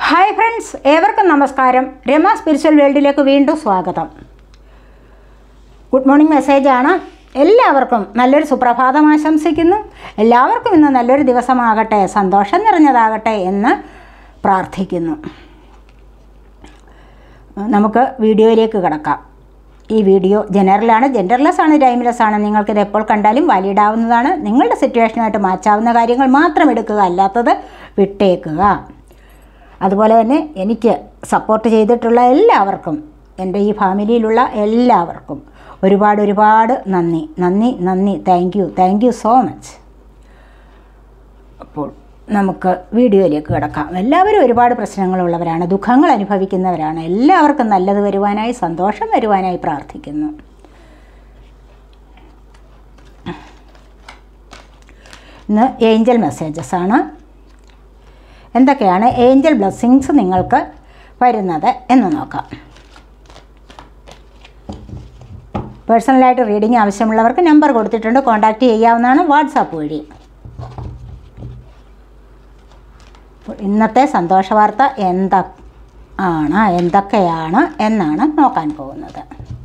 Hi friends, ഏവർക്കും നമസ്കാരം. Rama spiritual വേൾഡിലേക്ക് വീണ്ടും സ്വാഗതം. ഗുഡ് മോർണിംഗ് മെസ്സേജാണ്. എല്ലാവർക്കും നല്ലൊരു സുപ്രഭാതം ആശംസിക്കുന്നു. എല്ലാവർക്കും ഇന്ന് നല്ലൊരു ദിവസമാകട്ടെ, സന്തോഷം നിറഞ്ഞതാകട്ടെ എന്ന് പ്രാർത്ഥിക്കുന്നു. നമുക്ക് വീഡിയോയിലേക്ക് കിടക്കാം. ഈ വീഡിയോ ജനറലാണ്, ജെൻഡർലെസ് ആണ്, ടൈംലെസ് ആണ്. നിങ്ങൾക്കിത് എപ്പോൾ കണ്ടാലും വാലിഡ് ആവുന്നതാണ്. നിങ്ങളുടെ സിറ്റുവേഷനായിട്ട് മാച്ചാവുന്ന കാര്യങ്ങൾ മാത്രം എടുക്കുക, അല്ലാത്തത് വിട്ടേക്കുക. അതുപോലെ തന്നെ എനിക്ക് സപ്പോർട്ട് ചെയ്തിട്ടുള്ള എല്ലാവർക്കും, എൻ്റെ ഈ ഫാമിലിയിലുള്ള എല്ലാവർക്കും ഒരുപാട് നന്ദി. Thank you so much. അപ്പോൾ നമുക്ക് വീഡിയോയിലേക്ക് കിടക്കാം. എല്ലാവരും ഒരുപാട് പ്രശ്നങ്ങളുള്ളവരാണ്, ദുഃഖങ്ങൾ അനുഭവിക്കുന്നവരാണ്. എല്ലാവർക്കും നല്ലത് വരുവാനായി, സന്തോഷം വരുവാനായി പ്രാർത്ഥിക്കുന്നു. ഇന്ന് ഏഞ്ചൽ മെസ്സേജസ് ആണ്. എന്തൊക്കെയാണ് ഏഞ്ചൽ ബ്ലെസ്സിങ്സ് നിങ്ങൾക്ക് വരുന്നത് എന്ന് നോക്കാം. പേഴ്സണലായിട്ട് റീഡിംഗ് ആവശ്യമുള്ളവർക്ക് നമ്പർ കൊടുത്തിട്ടുണ്ട്, കോൺടാക്റ്റ് ചെയ്യാവുന്നതാണ് വാട്സാപ്പ് വഴി. ഇന്നത്തെ സന്തോഷവാർത്ത എന്തൊക്കെയാണ് എന്നാണ് നോക്കാൻ പോകുന്നത്.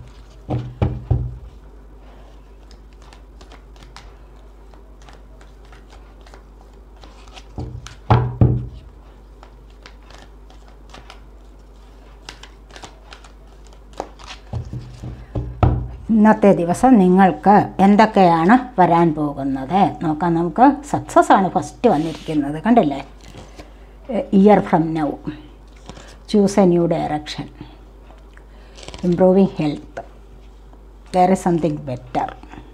ഇന്നത്തെ ദിവസം നിങ്ങൾക്ക് എന്തൊക്കെയാണ് വരാൻ പോകുന്നത് നോക്കാം. നമുക്ക് സക്സസ് ആണ് ഫസ്റ്റ് വന്നിരിക്കുന്നത്, കണ്ടില്ലേ? Year from now, choose a new direction, improving health, there is something better.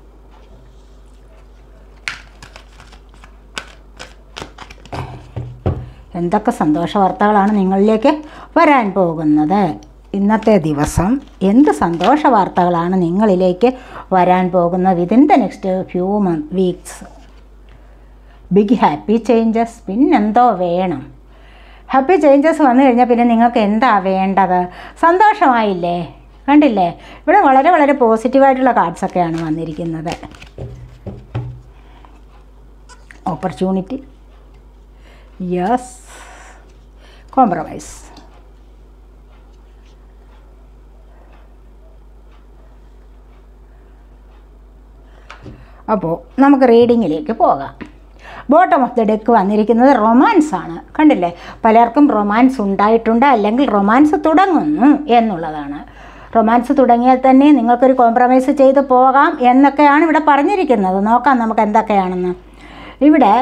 എന്തൊക്കെ സന്തോഷ വാർത്തകളാണ് നിങ്ങളിലേക്ക് വരാൻ പോകുന്നത്? ഇന്നത്തെ ദിവസം എന്ത് സന്തോഷ വാർത്തകളാണ് നിങ്ങളിലേക്ക് വരാൻ പോകുന്നത്? Within the next few weeks big happy changes. പിന്നെന്തോ വേണം? ഹാപ്പി ചേഞ്ചസ് വന്നു കഴിഞ്ഞാൽ പിന്നെ നിങ്ങൾക്ക് എന്താ വേണ്ടത്? സന്തോഷമായില്ലേ? കണ്ടില്ലേ, ഇവിടെ വളരെ പോസിറ്റീവായിട്ടുള്ള കാർഡ്സൊക്കെയാണ് വന്നിരിക്കുന്നത്. Opportunity, yes, compromise. അപ്പോൾ നമുക്ക് റീഡിങ്ങിലേക്ക് പോകാം. ബോട്ടം ഓഫ് ദ ഡെക്ക് വന്നിരിക്കുന്നത് റൊമാൻസ് ആണ്. കണ്ടില്ലേ, പലർക്കും റൊമാൻസ് ഉണ്ടായിട്ടുണ്ട്, അല്ലെങ്കിൽ റൊമാൻസ് തുടങ്ങുന്നു എന്നുള്ളതാണ്. റൊമാൻസ് തുടങ്ങിയാൽ തന്നെ നിങ്ങൾക്കൊരു കോംപ്രമൈസ് ചെയ്ത് പോകാം എന്നൊക്കെയാണ് ഇവിടെ പറഞ്ഞിരിക്കുന്നത്. നോക്കാം നമുക്ക് എന്തൊക്കെയാണെന്ന്. ഇവിടെ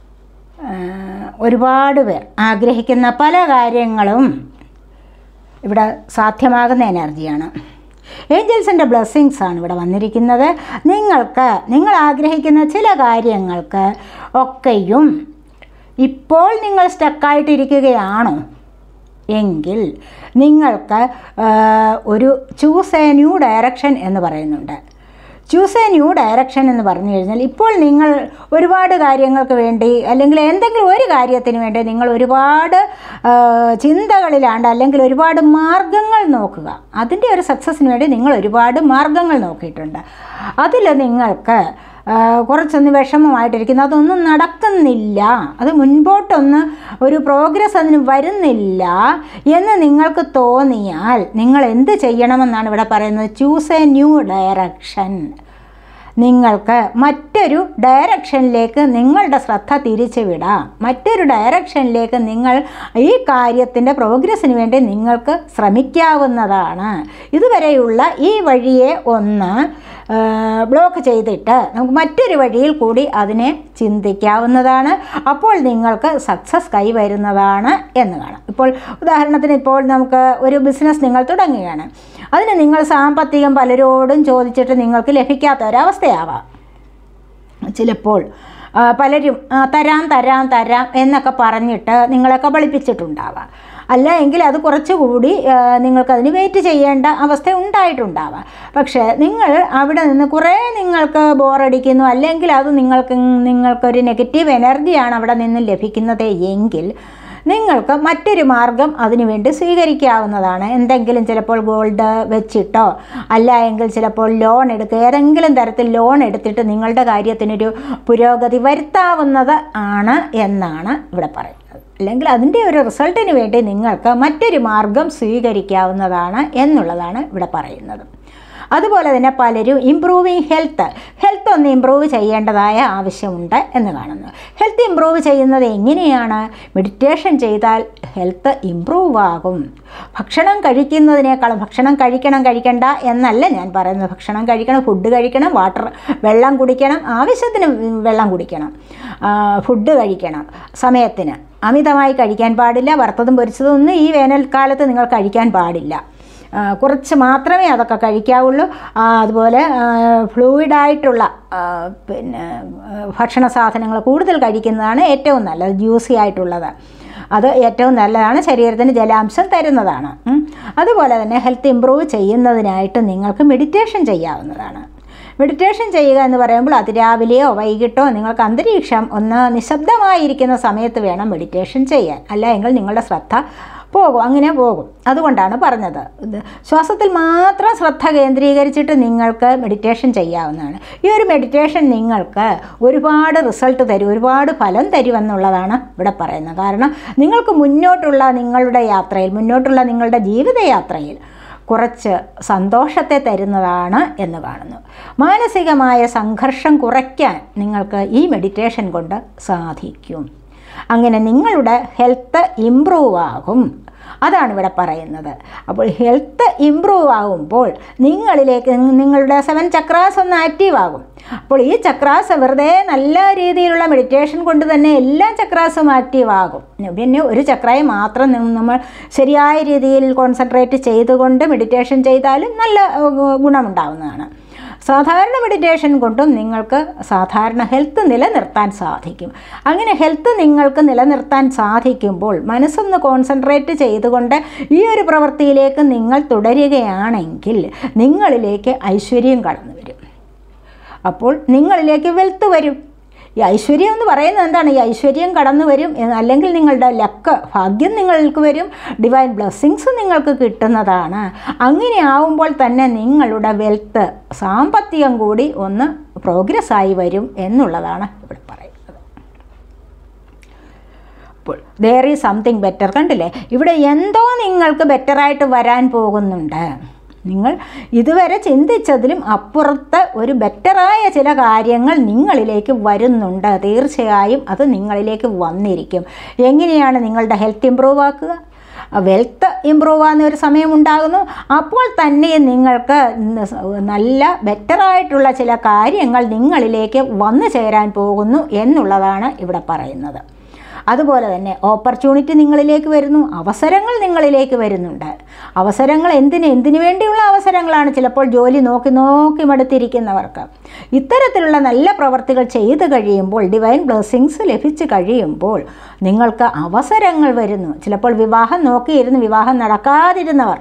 ഒരുപാട് പേർ ആഗ്രഹിക്കുന്ന പല കാര്യങ്ങളും ഇവിടെ സാധ്യമാകുന്ന എനർജിയാണ്. ഏഞ്ചൽസിൻ്റെ ബ്ലെസ്സിങ്സ് ആണ് ഇവിടെ വന്നിരിക്കുന്നത്. നിങ്ങൾ ആഗ്രഹിക്കുന്ന ചില കാര്യങ്ങൾക്ക് ഒക്കെയും ഇപ്പോൾ നിങ്ങൾ സ്റ്റക്കായിട്ടിരിക്കുകയാണോ എങ്കിൽ നിങ്ങൾക്ക് ഒരു ചൂസ് എ ന്യൂ ഡയറക്ഷൻ എന്ന് പറയുന്നുണ്ട്. ചൂസ് എ ന്യൂ ഡയറക്ഷൻ എന്ന് പറഞ്ഞു കഴിഞ്ഞാൽ ഇപ്പോൾ നിങ്ങൾ ഒരുപാട് കാര്യങ്ങൾക്ക് വേണ്ടി, അല്ലെങ്കിൽ എന്തെങ്കിലും ഒരു കാര്യത്തിന് വേണ്ടി നിങ്ങൾ ഒരുപാട് ചിന്തകളിലാണ്ട്, അല്ലെങ്കിൽ ഒരുപാട് മാർഗങ്ങൾ നോക്കുക. അതിൻ്റെ ഒരു സക്സസ്സിന് വേണ്ടി നിങ്ങൾ ഒരുപാട് മാർഗങ്ങൾ നോക്കിയിട്ടുണ്ട്. അതിൽ നിങ്ങൾക്ക് കുറച്ചൊന്ന് വിഷമമായിട്ടിരിക്കുന്നു, അതൊന്നും നടക്കുന്നില്ല, അത് ഒരു പ്രോഗ്രസ് അതിന് വരുന്നില്ല എന്ന് നിങ്ങൾക്ക് തോന്നിയാൽ നിങ്ങൾ എന്ത് ചെയ്യണമെന്നാണ് ഇവിടെ പറയുന്നത്? Choose a new direction. നിങ്ങൾക്ക് മറ്റൊരു ഡയറക്ഷനിലേക്ക് നിങ്ങളുടെ ശ്രദ്ധ തിരിച്ചുവിടാം. മറ്റൊരു ഡയറക്ഷനിലേക്ക് നിങ്ങൾ ഈ കാര്യത്തിൻ്റെ പ്രോഗ്രസ്സിന് വേണ്ടി നിങ്ങൾക്ക് ശ്രമിക്കാവുന്നതാണ്. ഇതുവരെയുള്ള ഈ വഴിയെ ഒന്ന് ബ്ലോക്ക് ചെയ്തിട്ട് നമുക്ക് മറ്റൊരു വഴിയിൽ കൂടി അതിനെ ചിന്തിക്കാവുന്നതാണ്. അപ്പോൾ നിങ്ങൾക്ക് സക്സസ് കൈവരുന്നതാണ് എന്ന് കാണാം. ഇപ്പോൾ ഉദാഹരണത്തിന്, ഇപ്പോൾ നമുക്ക് ഒരു ബിസിനസ് നിങ്ങൾ തുടങ്ങുകയാണ്. അതിന് നിങ്ങൾ സാമ്പത്തികം പലരോടും ചോദിച്ചിട്ട് നിങ്ങൾക്ക് ലഭിക്കാത്ത ഒരവസ്ഥയാവാം. ചിലപ്പോൾ പലരും തരാം എന്നൊക്കെ പറഞ്ഞിട്ട് നിങ്ങളെ കബളിപ്പിച്ചിട്ടുണ്ടാവാം. അല്ല എങ്കിൽ അത് കുറച്ചുകൂടി നിങ്ങൾക്കതിന് വെയിറ്റ് ചെയ്യേണ്ട അവസ്ഥ ഉണ്ടായിട്ടുണ്ടാവാം. പക്ഷേ നിങ്ങൾ അവിടെ നിന്ന് കുറേ നിങ്ങൾക്ക് ബോറടിക്കുന്നു, അല്ലെങ്കിൽ അത് നിങ്ങൾക്കൊരു നെഗറ്റീവ് എനർജിയാണ് അവിടെ നിന്ന് ലഭിക്കുന്നത് എങ്കിൽ നിങ്ങൾക്ക് മറ്റൊരു മാർഗം അതിനുവേണ്ടി സ്വീകരിക്കാവുന്നതാണ്. എന്തെങ്കിലും ചിലപ്പോൾ ഗോൾഡ് വെച്ചിട്ടോ അല്ല എങ്കിൽ ചിലപ്പോൾ ലോൺ എടുക്കുക, ഏതെങ്കിലും തരത്തിൽ ലോൺ എടുത്തിട്ട് നിങ്ങളുടെ കാര്യത്തിനൊരു പുരോഗതി വരുത്താവുന്നത് ആണ് എന്നാണ് ഇവിടെ പറയുന്നത്. അല്ലെങ്കിൽ അതിൻ്റെ ഒരു റിസൾട്ടിന് വേണ്ടി നിങ്ങൾക്ക് മറ്റൊരു മാർഗം സ്വീകരിക്കാവുന്നതാണ് എന്നുള്ളതാണ് ഇവിടെ പറയുന്നത്. അതുപോലെ തന്നെ പലരും ഇംപ്രൂവിങ് ഹെൽത്ത് ഒന്ന് ഇമ്പ്രൂവ് ചെയ്യേണ്ടതായ ആവശ്യമുണ്ട് എന്ന് കാണുന്നു. ഹെൽത്ത് ഇമ്പ്രൂവ് ചെയ്യുന്നത് എങ്ങനെയാണ്? മെഡിറ്റേഷൻ ചെയ്താൽ ഹെൽത്ത് ഇമ്പ്രൂവ് ആകും. ഭക്ഷണം കഴിക്കുന്നതിനേക്കാളും, ഭക്ഷണം കഴിക്കണ്ട എന്നല്ല ഞാൻ പറയുന്നത്, ഭക്ഷണം കഴിക്കണം, ഫുഡ് കഴിക്കണം, വെള്ളം കുടിക്കണം, ആവശ്യത്തിന് വെള്ളം കുടിക്കണം, ഫുഡ് കഴിക്കണം സമയത്തിന്, അമിതമായി കഴിക്കാൻ പാടില്ല. വറുത്തതും പൊരിച്ചതും ഒന്നും ഈ വേനൽക്കാലത്ത് നിങ്ങൾ കഴിക്കാൻ പാടില്ല, കുറച്ച് മാത്രമേ അതൊക്കെ കഴിക്കാവുള്ളൂ. അതുപോലെ ഫ്ലൂയിഡായിട്ടുള്ള ഭക്ഷണ സാധനങ്ങൾ കൂടുതൽ കഴിക്കുന്നതാണ് ഏറ്റവും നല്ലത്. ജ്യൂസി ആയിട്ടുള്ളത് അത് ഏറ്റവും നല്ലതാണ്, ശരീരത്തിന് ജലാംശം തരുന്നതാണ്. അതുപോലെ തന്നെ ഹെൽത്ത് ഇമ്പ്രൂവ് ചെയ്യുന്നതിനായിട്ട് നിങ്ങൾക്ക് മെഡിറ്റേഷൻ ചെയ്യാവുന്നതാണ്. മെഡിറ്റേഷൻ ചെയ്യുക എന്ന് പറയുമ്പോൾ അതിരാവിലെയോ വൈകിട്ടോ നിങ്ങൾക്ക് അന്തരീക്ഷം ഒന്ന് നിശബ്ദമായിരിക്കുന്ന സമയത്ത് വേണം മെഡിറ്റേഷൻ ചെയ്യാൻ, അല്ല എങ്കിൽ നിങ്ങളുടെ ശ്രദ്ധ അങ്ങനെ പോകും. അതുകൊണ്ടാണ് പറഞ്ഞത്, ശ്വാസത്തിൽ മാത്രം ശ്രദ്ധ കേന്ദ്രീകരിച്ചിട്ട് നിങ്ങൾക്ക് മെഡിറ്റേഷൻ ചെയ്യാവുന്നതാണ്. ഈ ഒരു മെഡിറ്റേഷൻ നിങ്ങൾക്ക് ഒരുപാട് റിസൾട്ട് തരും, ഒരുപാട് ഫലം തരുമെന്നുള്ളതാണ് ഇവിടെ പറയുന്നത്. കാരണം നിങ്ങൾക്ക് മുന്നോട്ടുള്ള നിങ്ങളുടെ യാത്രയിൽ, മുന്നോട്ടുള്ള നിങ്ങളുടെ ജീവിതയാത്രയിൽ കുറച്ച് സന്തോഷത്തെ തരുന്നതാണ് എന്ന് കാണുന്നു. മാനസികമായ സംഘർഷം കുറയ്ക്കാൻ നിങ്ങൾക്ക് ഈ മെഡിറ്റേഷൻ കൊണ്ട് സാധിക്കും. അങ്ങനെ നിങ്ങളുടെ ഹെൽത്ത് ഇമ്പ്രൂവ് ആകും, അതാണ് ഇവിടെ പറയുന്നത്. അപ്പോൾ ഹെൽത്ത് ഇമ്പ്രൂവ് ആകുമ്പോൾ നിങ്ങളുടെ 7 ചക്രാസ് ഒന്ന് ആക്റ്റീവ് ആകും. അപ്പോൾ ഈ ചക്രാസ് വെറുതെ നല്ല രീതിയിലുള്ള മെഡിറ്റേഷൻ കൊണ്ട് തന്നെ എല്ലാ ചക്രാസും ആക്റ്റീവ് ആകും. പിന്നെ ഒരു ചക്രയെ മാത്രം നമ്മൾ ശരിയായ രീതിയിൽ കോൺസെൻട്രേറ്റ് ചെയ്തുകൊണ്ട് മെഡിറ്റേഷൻ ചെയ്താലും നല്ല ഗുണമുണ്ടാവുന്നതാണ്. സാധാരണ മെഡിറ്റേഷൻ കൊണ്ടും നിങ്ങൾക്ക് സാധാരണ ഹെൽത്ത് നിലനിർത്താൻ സാധിക്കും. അങ്ങനെ ഹെൽത്ത് നിങ്ങൾക്ക് നിലനിർത്താൻ സാധിക്കുമ്പോൾ മനസ്സൊന്ന് കോൺസെൻട്രേറ്റ് ചെയ്തുകൊണ്ട് ഈ ഒരു പ്രവൃത്തിയിലേക്ക് നിങ്ങൾ തുടരുകയാണെങ്കിൽ നിങ്ങളിലേക്ക് ഐശ്വര്യം കടന്നു വരും. അപ്പോൾ നിങ്ങളിലേക്ക് വെൽത്ത് വരും. ഈ ഐശ്വര്യം എന്ന് പറയുന്നത് എന്താണ്? ഈ ഐശ്വര്യം കടന്നു വരും, അല്ലെങ്കിൽ നിങ്ങളുടെ ലക്ക്, ഭാഗ്യം നിങ്ങൾക്ക് വരും, ഡിവൈൻ ബ്ലെസ്സിങ്സ് നിങ്ങൾക്ക് കിട്ടുന്നതാണ്. അങ്ങനെ ആവുമ്പോൾ തന്നെ നിങ്ങളുടെ വെൽത്ത്, സാമ്പത്തികം കൂടി ഒന്ന് പ്രോഗ്രസ് ആയി വരും എന്നുള്ളതാണ് ഇവിടെ പറയുന്നത്. അപ്പോൾ there is something better, കണ്ടില്ലേ? ഇവിടെ എന്തോ നിങ്ങൾക്ക് ബെറ്ററായിട്ട് വരാൻ പോകുന്നുണ്ട്. നിങ്ങൾ ഇതുവരെ ചിന്തിച്ചതിലും അപ്പുറത്ത് ഒരു ബെറ്ററായ ചില കാര്യങ്ങൾ നിങ്ങളിലേക്ക് വരുന്നുണ്ട്. തീർച്ചയായും അത് നിങ്ങളിലേക്ക് വന്നിരിക്കും. എങ്ങനെയാണ് നിങ്ങളുടെ ഹെൽത്ത് ഇമ്പ്രൂവ് ആക്കുക? വെൽത്ത് ഇമ്പ്രൂവ് ആകുന്ന ഒരു സമയമുണ്ടാകുന്നു. അപ്പോൾ തന്നെ നിങ്ങൾക്ക് നല്ല ബെറ്ററായിട്ടുള്ള ചില കാര്യങ്ങൾ നിങ്ങളിലേക്ക് വന്നു ചേരാൻ പോകുന്നു എന്നുള്ളതാണ് ഇവിടെ പറയുന്നത്. അതുപോലെ തന്നെ ഓപ്പർച്യൂണിറ്റി നിങ്ങളിലേക്ക് വരുന്നു, അവസരങ്ങൾ നിങ്ങളിലേക്ക് വരുന്നുണ്ട്. അവസരങ്ങൾ എന്തിനു വേണ്ടിയുള്ള അവസരങ്ങളാണ്? ചിലപ്പോൾ ജോലി നോക്കി മടുത്തിരിക്കുന്നവർക്ക് ഇത്തരത്തിലുള്ള നല്ല പ്രവർത്തികൾ ചെയ്തു കഴിയുമ്പോൾ, ഡിവൈൻ ബ്ലെസ്സിങ്സ് ലഭിച്ചു കഴിയുമ്പോൾ നിങ്ങൾക്ക് അവസരങ്ങൾ വരുന്നു. ചിലപ്പോൾ വിവാഹം നോക്കിയിരുന്ന് വിവാഹം നടക്കാതിരുന്നവർ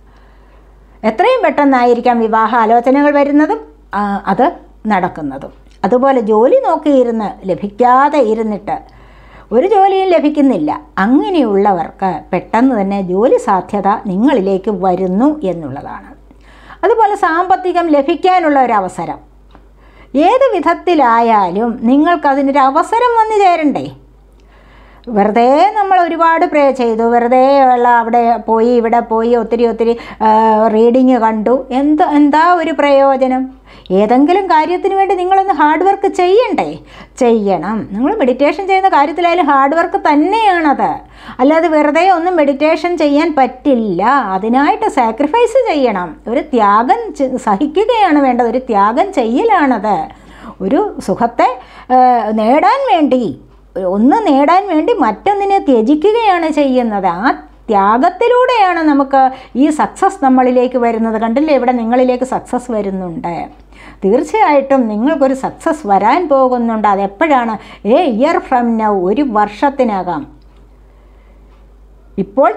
എത്രയും പെട്ടെന്നായിരിക്കാം വിവാഹ ആലോചനകൾ വരുന്നതും അത് നടക്കുന്നതും. അതുപോലെ ജോലി നോക്കിയിരുന്ന് ലഭിക്കാതെ ഇരുന്നിട്ട് ഒരു ജോലിയും ലഭിക്കുന്നില്ല, അങ്ങനെയുള്ളവർക്ക് പെട്ടെന്ന് തന്നെ ജോലി സാധ്യത നിങ്ങളിലേക്ക് വരുന്നു എന്നുള്ളതാണ്. അതുപോലെ സാമ്പത്തികം ലഭിക്കാനുള്ള ഒരു അവസരം, ഏത് വിധത്തിലായാലും നിങ്ങൾക്കതിനൊരു അവസരം വന്നു ചേരണ്ടേ? വെറുതെ നമ്മൾ ഒരുപാട് പ്രേ ചെയ്തു, വെറുതെ അവിടെ പോയി ഇവിടെ പോയി ഒത്തിരി റീഡിങ് കണ്ടു, എന്താ ഒരു പ്രയോജനം? ഏതെങ്കിലും കാര്യത്തിന് വേണ്ടി നിങ്ങളൊന്ന് ഹാർഡ് വർക്ക് ചെയ്യണം. നിങ്ങൾ മെഡിറ്റേഷൻ ചെയ്യുന്ന കാര്യത്തിലായാലും ഹാർഡ് വർക്ക് തന്നെയാണത്. അല്ലാതെ വെറുതെ ഒന്നും മെഡിറ്റേഷൻ ചെയ്യാൻ പറ്റില്ല. അതിനായിട്ട് സാക്രിഫൈസ് ചെയ്യണം, ഒരു ത്യാഗം സഹിക്കുകയാണ് വേണ്ടത്, ഒരു ത്യാഗം ചെയ്യലാണത്. ഒരു സുഖത്തെ നേടാൻ വേണ്ടി മറ്റൊന്നിനെ ത്യജിക്കുകയാണ് ചെയ്യുന്നത്. ആ ത്യാഗത്തിലൂടെയാണ് നമുക്ക് ഈ സക്സസ് നമ്മളിലേക്ക് വരുന്നത്. കണ്ടില്ലേ, ഇവിടെ നിങ്ങളിലേക്ക് സക്സസ് വരുന്നുണ്ട്. തീർച്ചയായിട്ടും നിങ്ങൾക്കൊരു സക്സസ് വരാൻ പോകുന്നുണ്ട്. അതെപ്പോഴാണ്? ഇയർ ഫ്രം നൗ, ഒരു വർഷത്തിനകം. ഇപ്പോൾ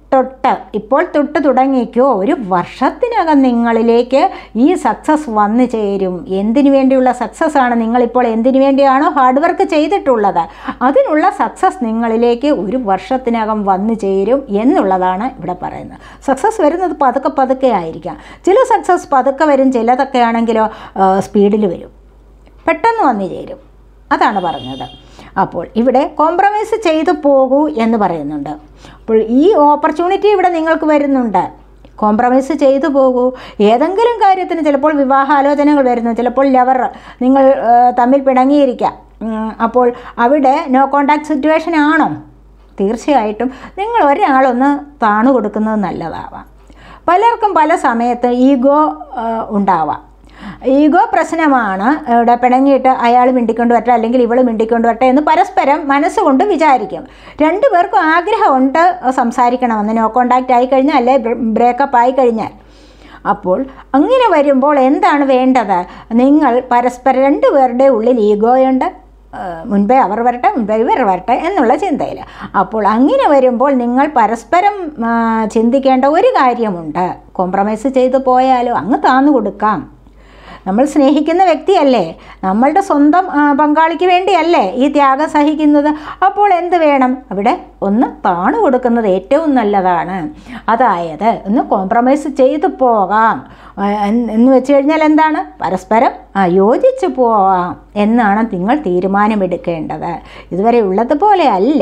ഇപ്പോൾ തൊട്ട് തുടങ്ങിക്കോ. ഒരു വർഷത്തിനകം നിങ്ങളിലേക്ക് ഈ സക്സസ് വന്നു ചേരും. എന്തിനു വേണ്ടിയുള്ള സക്സസ്സാണ്? നിങ്ങളിപ്പോൾ എന്തിനു വേണ്ടിയാണോ ഹാർഡ് വർക്ക് ചെയ്തിട്ടുള്ളത് അതിനുള്ള സക്സസ് നിങ്ങളിലേക്ക് ഒരു വർഷത്തിനകം വന്നു ചേരും എന്നുള്ളതാണ് ഇവിടെ പറയുന്നത്. സക്സസ് വരുന്നത് പതുക്കെ പതുക്കെ ആയിരിക്കാം. ചില സക്സസ് പതുക്കെ വരും, ചിലതൊക്കെ ആണെങ്കിലോ സ്പീഡിൽ വരും, പെട്ടെന്ന് വന്നു ചേരും. അതാണ് പറഞ്ഞത്. അപ്പോൾ ഇവിടെ കോംപ്രമൈസ് ചെയ്തു പോകൂ എന്ന് പറയുന്നുണ്ട്. അപ്പോൾ ഈ ഓപ്പർച്യൂണിറ്റി ഇവിടെ നിങ്ങൾക്ക് വരുന്നുണ്ട്. കോംപ്രമൈസ് ചെയ്തു പോകൂ. ഏതെങ്കിലും കാര്യത്തിന് ചിലപ്പോൾ വിവാഹാലോചനകൾ വരുന്നു, ചിലപ്പോൾ ലവർ നിങ്ങൾ തമ്മിൽ പിണങ്ങിയിരിക്കാം. അപ്പോൾ അവിടെ നോ കോണ്ടാക്ട് സിറ്റുവേഷൻ ആണോ? തീർച്ചയായിട്ടും നിങ്ങൾ ഒരാളൊന്ന് താണു കൊടുക്കുന്നത് നല്ലതാവാം. പലർക്കും പല സമയത്ത് ഈഗോ ഉണ്ടാവാം. ഈഗോ പ്രശ്നമാണ്. ഇവിടെ പിണങ്ങിയിട്ട് അയാൾ മിണ്ടിക്കൊണ്ട് വരട്ടെ അല്ലെങ്കിൽ ഇവൾ മിണ്ടിക്കൊണ്ട് വരട്ടെ എന്ന് പരസ്പരം മനസ്സുകൊണ്ട് വിചാരിക്കും. രണ്ടുപേർക്കും ആഗ്രഹമുണ്ട് സംസാരിക്കണമെന്ന്. നോ കോണ്ടാക്റ്റ് ആയിക്കഴിഞ്ഞാൽ അല്ലെ ബ്രേക്കപ്പ് ആയിക്കഴിഞ്ഞാൽ. അപ്പോൾ അങ്ങനെ വരുമ്പോൾ എന്താണ് വേണ്ടത്? നിങ്ങൾ പരസ്പരം രണ്ടുപേരുടെ ഉള്ളിൽ ഈഗോയുണ്ട്. മുൻപേ അവർ വരട്ടെ, മുൻപേ ഇവർ വരട്ടെ എന്നുള്ള ചിന്തയിൽ. അപ്പോൾ അങ്ങനെ വരുമ്പോൾ നിങ്ങൾ പരസ്പരം ചിന്തിക്കേണ്ട ഒരു കാര്യമുണ്ട്. കോംപ്രമൈസ് ചെയ്തു പോയാലോ അങ്ങ് താന്നു കൊടുക്കാം. നമ്മൾ സ്നേഹിക്കുന്ന വ്യക്തിയല്ലേ, നമ്മളുടെ സ്വന്തം പങ്കാളിക്ക് വേണ്ടിയല്ലേ ഈ ത്യാഗം സഹിക്കുന്നത്. അപ്പോൾ എന്ത് വേണം? അവിടെ ഒന്ന് താണു കൊടുക്കുന്നത് ഏറ്റവും നല്ലതാണ്. അതായത് ഒന്ന് കോംപ്രമൈസ് ചെയ്തു പോകാം എന്ന് വെച്ച് കഴിഞ്ഞാൽ എന്താണ്? പരസ്പരം യോജിച്ച് പോവാം എന്നാണ് നിങ്ങൾ തീരുമാനമെടുക്കേണ്ടത്. ഇതുവരെ ഉള്ളതുപോലെ അല്ല.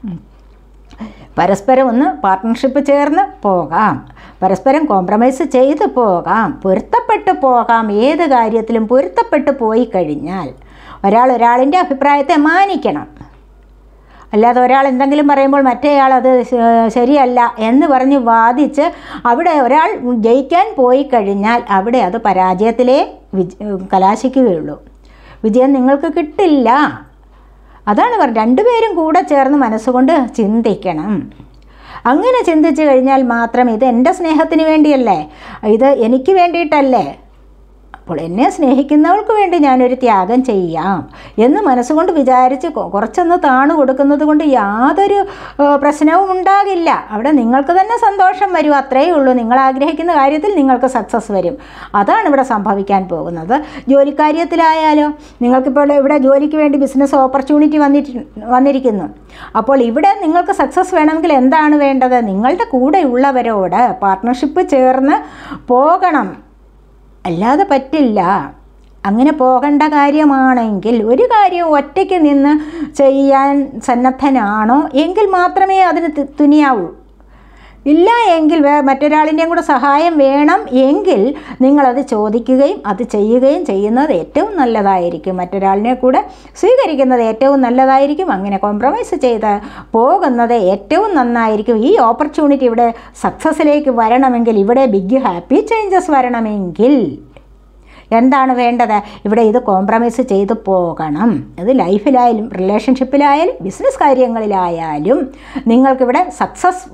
പരസ്പരം ഒന്ന് പാർട്ട്ണർഷിപ്പ് ചേർന്ന് പോകാം, പരസ്പരം കോംപ്രമൈസ് ചെയ്ത് പോകാം, പൊരുത്തപ്പെട്ട് പോകാം. ഏത് കാര്യത്തിലും പൊരുത്തപ്പെട്ട് പോയി കഴിഞ്ഞാൽ ഒരാളിൻ്റെ അഭിപ്രായത്തെ മാനിക്കണം. അല്ലാതെ ഒരാൾ എന്തെങ്കിലും പറയുമ്പോൾ മറ്റേയാൾ അത് ശരിയല്ല എന്ന് പറഞ്ഞ് വാദിച്ച് അവിടെ ഒരാൾ ജയിക്കാൻ പോയി കഴിഞ്ഞാൽ അവിടെ അത് പരാജയത്തിലേ കലാശിക്കുകയുള്ളൂ. വിജയം നിങ്ങൾക്ക് കിട്ടില്ല. അതാണ് പറഞ്ഞത്. രണ്ടുപേരും കൂടെ ചേർന്ന് മനസ്സുകൊണ്ട് ചിന്തിക്കണം. അങ്ങനെ ചിന്തിച്ചു കഴിഞ്ഞാൽ മാത്രം ഇത് എൻ്റെ സ്നേഹത്തിന് വേണ്ടിയല്ലേ, ഇത് എനിക്ക് വേണ്ടിയിട്ടല്ലേ, അപ്പോൾ എന്നെ സ്നേഹിക്കുന്നവൾക്ക് വേണ്ടി ഞാനൊരു ത്യാഗം ചെയ്യാം എന്ന് മനസ്സുകൊണ്ട് വിചാരിച്ച് കുറച്ചൊന്ന് താണു കൊടുക്കുന്നത് കൊണ്ട് യാതൊരു പ്രശ്നവും ഉണ്ടാകില്ല. അവിടെ നിങ്ങൾക്ക് തന്നെ സന്തോഷം വരും. അത്രയേ ഉള്ളൂ. നിങ്ങൾ ആഗ്രഹിക്കുന്ന കാര്യത്തിൽ നിങ്ങൾക്ക് സക്സസ് വരും. അതാണ് ഇവിടെ സംഭവിക്കാൻ പോകുന്നത്. ജോലിക്കാര്യത്തിലായാലോ, നിങ്ങൾക്കിപ്പോൾ ഇവിടെ ജോലിക്ക് വേണ്ടി ബിസിനസ് ഓപ്പർച്യൂണിറ്റി വന്നിരിക്കുന്നു. അപ്പോൾ ഇവിടെ നിങ്ങൾക്ക് സക്സസ് വേണമെങ്കിൽ എന്താണ് വേണ്ടത്? നിങ്ങളുടെ കൂടെയുള്ളവരോട് പാർട്ട്ണർഷിപ്പ് ചേർന്ന് പോകണം. അല്ലാതെ പറ്റില്ല. അങ്ങനെ പോകേണ്ട കാര്യമാണെങ്കിൽ ഒരു കാര്യം ഒറ്റയ്ക്ക് നിന്ന് ചെയ്യാൻ സന്നദ്ധനാണോ എങ്കിൽ മാത്രമേ അതിന് തുനിയാവൂ. ഇല്ല എങ്കിൽ മറ്റൊരാളിൻ്റെയും കൂടെ സഹായം വേണം എങ്കിൽ നിങ്ങളത് ചോദിക്കുകയും അത് ചെയ്യുകയും ചെയ്യുന്നത് ഏറ്റവും നല്ലതായിരിക്കും. മറ്റൊരാളിനെ കൂടെ സ്വീകരിക്കുന്നത് ഏറ്റവും നല്ലതായിരിക്കും. അങ്ങനെ കോംപ്രമൈസ് ചെയ്ത് പോകുന്നത് ഏറ്റവും നന്നായിരിക്കും. ഈ ഓപ്പർച്യൂണിറ്റി ഇവിടെ സക്സസ്സിലേക്ക് വരണമെങ്കിൽ, ഇവിടെ ബിഗ് ഹാപ്പി ചേഞ്ചസ് വരണമെങ്കിൽ എന്താണ് വേണ്ടത്? ഇവിടെ ഇത് കോംപ്രമൈസ് ചെയ്ത് പോകണം. അത് ലൈഫിലായാലും റിലേഷൻഷിപ്പിലായാലും ബിസിനസ് കാര്യങ്ങളിലായാലും നിങ്ങൾക്കിവിടെ സക്സസ്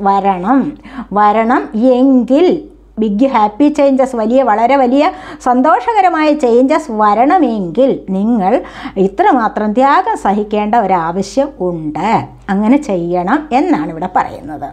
വരണം എങ്കിൽ ബിഗ് ഹാപ്പി ചേഞ്ചസ്, വളരെ വലിയ സന്തോഷകരമായ ചേഞ്ചസ് വരണമെങ്കിൽ നിങ്ങൾ ഇത്രമാത്രം ത്യാഗം സഹിക്കേണ്ട ഒരാവശ്യം ഉണ്ട്. അങ്ങനെ ചെയ്യണം എന്നാണ് ഇവിടെ പറയുന്നത്.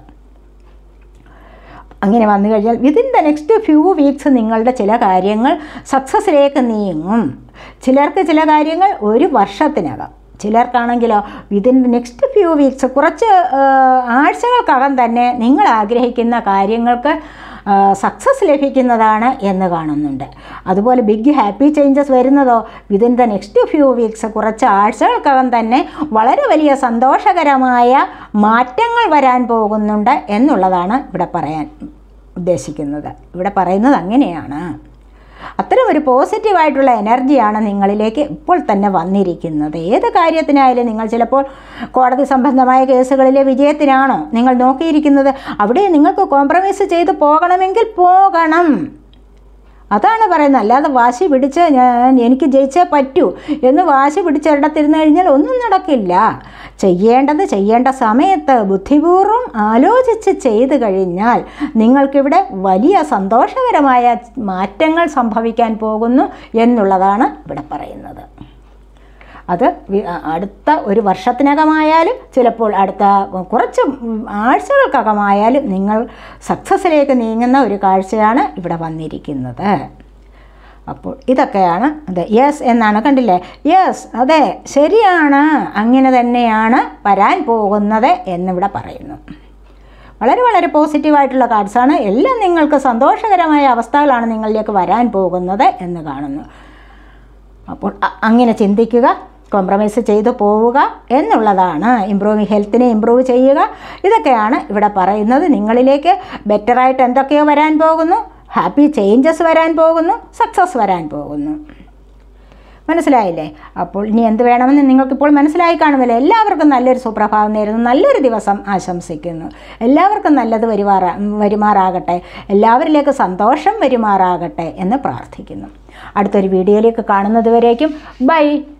അങ്ങനെ വന്നു കഴിഞ്ഞാൽ within the next few weeks നിങ്ങളുടെ ചില കാര്യങ്ങൾ സക്സസ്സിലേക്ക് നീങ്ങും. ചിലർക്ക് ചില കാര്യങ്ങൾ ഒരു വർഷത്തിനകം, ചിലർക്കാണെങ്കിലോ within the next few weeks കുറച്ച് ആഴ്ചകൾക്കകം തന്നെ നിങ്ങൾ ആഗ്രഹിക്കുന്ന കാര്യങ്ങൾക്ക് സക്സസ് ലഭിക്കുന്നതാണ് എന്ന് കാണുന്നുണ്ട്. അതുപോലെ ബിഗ് ഹാപ്പി ചേഞ്ചസ് വരുന്നതോ within the next few weeks കുറച്ച് ആഴ്ചകൾക്കകം തന്നെ വളരെ വലിയ സന്തോഷകരമായ മാറ്റങ്ങൾ വരാൻ പോകുന്നുണ്ട് എന്നുള്ളതാണ് ഇവിടെ പറയാൻ ഉദ്ദേശിക്കുന്നത്. ഇവിടെ പറയുന്നത് അങ്ങനെയാണ്. അത്തരം ഒരു പോസിറ്റീവായിട്ടുള്ള എനർജിയാണ് നിങ്ങളിലേക്ക് ഇപ്പോൾ തന്നെ വന്നിരിക്കുന്നത്. ഏത് കാര്യത്തിനായാലും നിങ്ങൾ ചിലപ്പോൾ കോടതി സംബന്ധമായ കേസുകളിലെ വിജയത്തിനാണോ നിങ്ങൾ നോക്കിയിരിക്കുന്നത്, അവിടെ നിങ്ങൾക്ക് കോംപ്രമൈസ് ചെയ്ത് പോകണമെങ്കിൽ പോകണം. അതാണ് പറയുന്നത്. അല്ലാതെ വാശി പിടിച്ച് എനിക്ക് ജയിച്ചേ പറ്റൂ എന്ന് വാശി പിടിച്ചൊരിടത്തിരുന്ന് കഴിഞ്ഞാൽ ഒന്നും നടക്കില്ല. ചെയ്യേണ്ട സമയത്ത് ബുദ്ധിപൂർവ്വം ആലോചിച്ച് ചെയ്തു കഴിഞ്ഞാൽ നിങ്ങൾക്കിവിടെ വലിയ സന്തോഷകരമായ മാറ്റങ്ങൾ സംഭവിക്കാൻ പോകുന്നു എന്നുള്ളതാണ് ഇവിടെ പറയുന്നത്. അത് അടുത്ത ഒരു വർഷത്തിനകമായാലും ചിലപ്പോൾ അടുത്ത കുറച്ച് ആഴ്ചകൾക്കകമായാലും നിങ്ങൾ സക്സസ്സിലേക്ക് നീങ്ങുന്ന ഒരു കാഴ്ചയാണ് ഇവിടെ വന്നിരിക്കുന്നത്. അപ്പോൾ ഇതൊക്കെയാണ് അത്. യെസ് എന്നാണ്, കണ്ടില്ലേ? യെസ്, അതെ, ശരിയാണ്, അങ്ങനെ തന്നെയാണ് വരാൻ പോകുന്നത് എന്നിവിടെ പറയുന്നു. വളരെ വളരെ പോസിറ്റീവായിട്ടുള്ള കാർഡ്സാണ്. എല്ലാം നിങ്ങൾക്ക് സന്തോഷകരമായ അവസ്ഥകളാണ് നിങ്ങളിലേക്ക് വരാൻ പോകുന്നത് എന്ന് കാണുന്നു. അപ്പോൾ അങ്ങനെ ചിന്തിക്കുക, കോംപ്രമൈസ് ചെയ്തു പോവുക എന്നുള്ളതാണ്. ഹെൽത്തിനെ ഇമ്പ്രൂവ് ചെയ്യുക, ഇതൊക്കെയാണ് ഇവിടെ പറയുന്നത്. നിങ്ങളിലേക്ക് ബെറ്ററായിട്ട് എന്തൊക്കെയോ വരാൻ പോകുന്നു, ഹാപ്പി ചേഞ്ചസ് വരാൻ പോകുന്നു, സക്സസ് വരാൻ പോകുന്നു. മനസ്സിലായില്ലേ? അപ്പോൾ ഇനി എന്ത് വേണമെന്ന് നിങ്ങൾക്കിപ്പോൾ മനസ്സിലായി കാണുമല്ലോ. എല്ലാവർക്കും നല്ലൊരു സുപ്രഭാതം നേരുന്നു, നല്ലൊരു ദിവസം ആശംസിക്കുന്നു. എല്ലാവർക്കും നല്ലത് വരുമാറാകട്ടെ, എല്ലാവരിലേക്ക് സന്തോഷം വരുമാറാകട്ടെ എന്ന് പ്രാർത്ഥിക്കുന്നു. അടുത്തൊരു വീഡിയോയിലേക്ക് കാണുന്നത് വരേക്കും ബൈ.